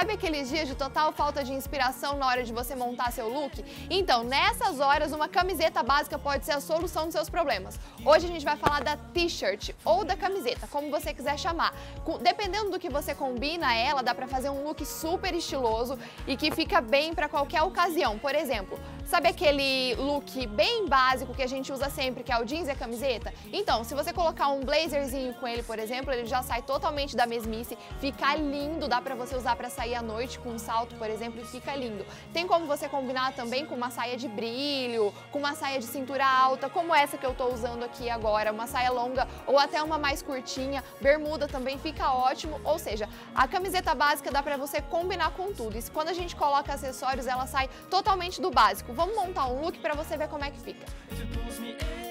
Sabe aqueles dias de total falta de inspiração na hora de você montar seu look? Então, nessas horas, uma camiseta básica pode ser a solução dos seus problemas. Hoje a gente vai falar da t-shirt ou da camiseta, como você quiser chamar. Dependendo do que você combina ela, dá pra fazer um look super estiloso e que fica bem pra qualquer ocasião. Por exemplo, sabe aquele look bem básico que a gente usa sempre, que é o jeans e a camiseta? Então, se você colocar um blazerzinho com ele, por exemplo, ele já sai totalmente da mesmice, fica lindo, dá pra você usar pra sair à noite com um salto, por exemplo, e fica lindo. Tem como você combinar também com uma saia de brilho, com uma saia de cintura alta, como essa que eu tô usando aqui agora, uma saia longa ou até uma mais curtinha, bermuda também fica ótimo, ou seja, a camiseta básica dá pra você combinar com tudo. E quando a gente coloca acessórios, ela sai totalmente do básico. Vamos montar um look pra você ver como é que fica.